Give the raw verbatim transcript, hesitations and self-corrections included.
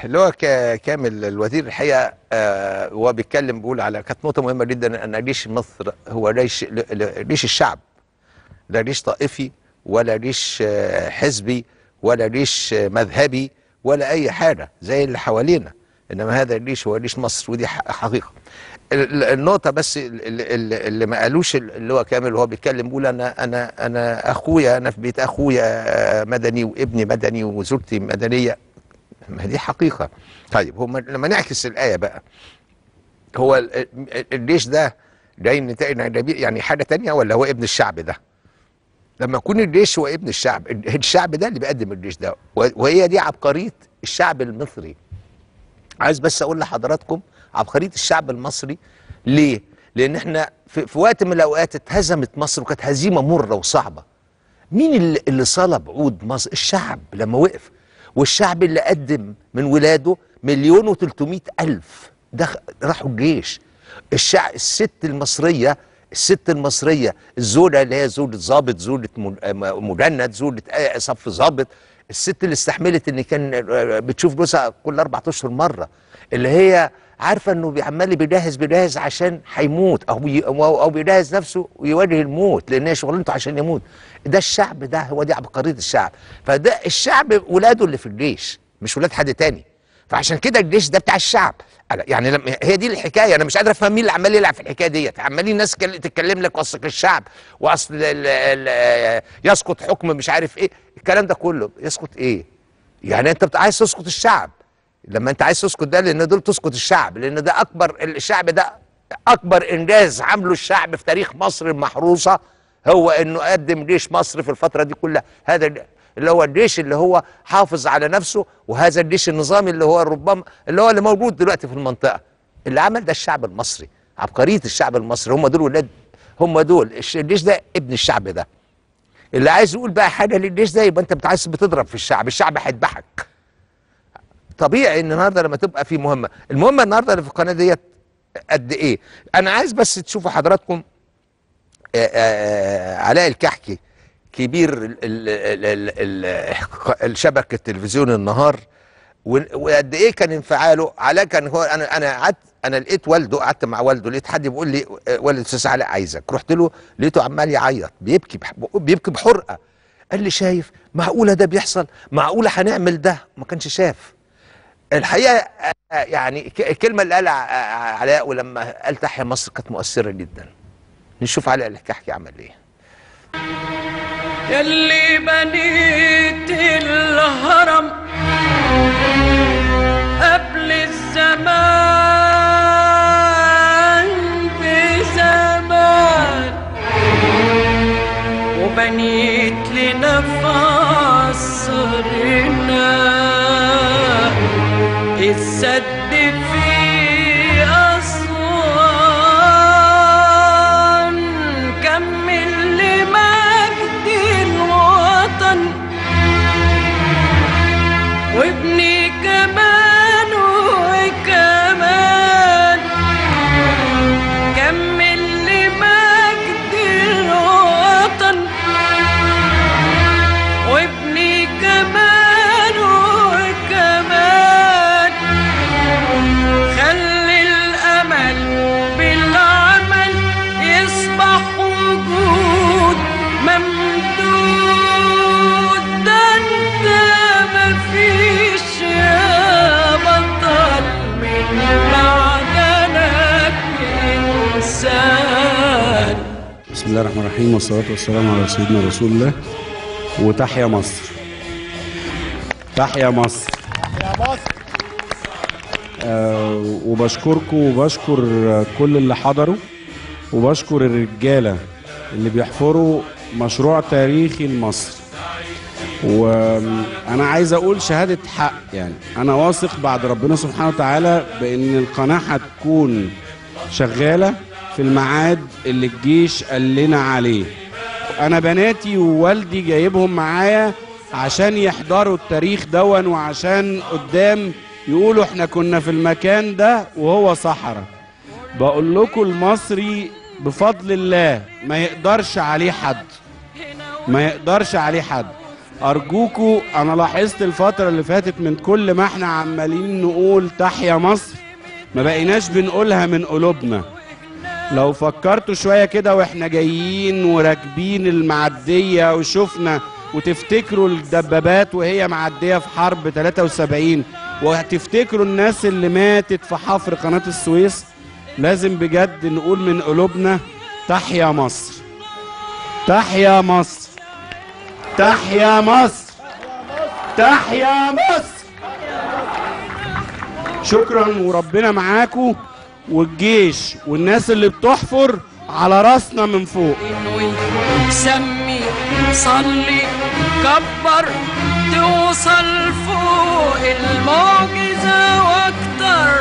اللي هو كامل الوزير الحقيقه آه هو بيتكلم بيقول على كانت نقطه مهمه جدا ان جيش مصر هو جيش جيش الشعب، لا جيش طائفي ولا جيش آه حزبي ولا جيش آه مذهبي ولا اي حاجه زي اللي حوالينا، انما هذا الجيش هو جيش مصر، ودي حقيقه. النقطه بس اللي, اللي ما قالوش اللي هو كامل وهو بيتكلم بيقول انا انا انا اخويا انا في بيت اخويا مدني وابني مدني وزوجتي مدنيه، ما دي حقيقه. طيب هم لما نعكس الايه بقى، هو الجيش ده جاي نتائج يعني حاجه ثانيه ولا هو ابن الشعب ده؟ لما يكون الجيش هو ابن الشعب، الشعب ده اللي بيقدم الجيش ده، وهي دي عبقريه الشعب المصري. عايز بس اقول لحضراتكم عبقريه الشعب المصري ليه؟ لان احنا في, في وقت من الاوقات اتهزمت مصر وكانت هزيمه مره وصعبه. مين اللي, اللي صلب عود مصر؟ الشعب لما وقف، والشعب اللي قدم من ولاده مليون وتلتمية الف ده راحوا الجيش. الشعب الست المصريه الست المصريه الزوجه اللي هي زوجة ضابط، زوجة مجند، زوجة صف ضابط، الست اللي استحملت ان كان بتشوف جوزها كل اربع اشهر مره، اللي هي عارفه انه عمال بيجهز بيجهز عشان هيموت او بي او بيجهز نفسه ويواجه الموت لان هي شغلانته عشان يموت. ده الشعب، ده هو دي عبقريه الشعب. فده الشعب ولاده اللي في الجيش مش ولاد حد تاني، فعشان كده الجيش ده بتاع الشعب. يعني لما هي دي الحكايه، انا مش قادر افهم مين اللي عمال يلعب في الحكايه ديت. عمالين الناس تتكلم لك وثق الشعب واصل يسقط حكم مش عارف ايه، الكلام ده كله يسقط ايه؟ يعني انت عايز تسقط الشعب، لما انت عايز تسقط ده لان دول تسقط الشعب، لان ده اكبر الشعب ده اكبر انجاز عمله الشعب في تاريخ مصر المحروسه، هو انه قدم جيش مصر في الفتره دي كلها. هذا اللي هو الجيش اللي هو حافظ على نفسه، وهذا الجيش النظامي اللي هو ربما اللي هو اللي موجود دلوقتي في المنطقه، اللي عمل ده الشعب المصري. عبقريه الشعب المصري هم دول ولاد، هم دول الجيش ده ابن الشعب ده. اللي عايز يقول بقى حاجه للجيش ده يبقى انت عايز بتضرب في الشعب، الشعب هيذبحك. طبيعي ان النهارده لما تبقى في مهمه، المهمه النهارده اللي في القناه ديت قد ايه؟ انا عايز بس تشوفوا حضراتكم علاء الكحكي كبير الشبكه التلفزيون النهار، وقد ايه كان انفعاله. علاء كان هو انا انا قعدت انا لقيت والده، قعدت مع والده لقيت حد بيقول لي والد الاستاذ علاء عايزك، رحت له لقيته عمال يعيط بيبكي بيبكي بحرقه. قال لي شايف معقوله ده بيحصل؟ معقوله هنعمل ده؟ ما كانش شاف الحقيقه. يعني الكلمه اللي قالها علاء ولما قال تحيا مصر كانت مؤثره جدا. نشوف علاء الكحكي عمل ايه. يلي بنيت الهرم قبل الزمان بزمان، وبنيت لنا في عصرنا السد في أسوان، كمل لمجد الوطن وابني كمان وكمان، كمل لمجد الوطن وابني كمان وكمان، خلي الأمل بالعمل يصبح وجود ممدود، ده انت مفيش يا بطل من معدنك إنسان. بسم الله الرحمن الرحيم، والصلاة والسلام على سيدنا رسول الله. وتحيا مصر، تحيا مصر، تحيا مصر. آه وبشكركم وبشكر كل اللي حضروا، وبشكر الرجالة اللي بيحفروا مشروع تاريخي لمصر. وانا عايز اقول شهادة حق، يعني انا واثق بعد ربنا سبحانه وتعالى بان القناة هتكون شغالة في الميعاد اللي الجيش قال لنا عليه. انا بناتي ووالدي جايبهم معايا عشان يحضروا التاريخ دون، وعشان قدام يقولوا احنا كنا في المكان ده وهو صحراء. بقول لكم المصري بفضل الله ما يقدرش عليه حد، ما يقدرش عليه حد. ارجوكوا، انا لاحظت الفترة اللي فاتت من كل ما احنا عمالين نقول تحيا مصر ما بقيناش بنقولها من قلوبنا. لو فكرتوا شوية كده واحنا جايين وراكبين المعدية وشفنا وتفتكروا الدبابات وهي معدية في حرب ثلاثة وسبعين، وهتفتكروا الناس اللي ماتت في حفر قناة السويس، لازم بجد نقول من قلوبنا تحيا مصر، تحيا مصر، تحيا مصر، تحيا مصر. شكرا وربنا معاكم، والجيش والناس اللي بتحفر على راسنا من فوق. سمي صلي كبر توصل فوق المعجزة واكتر.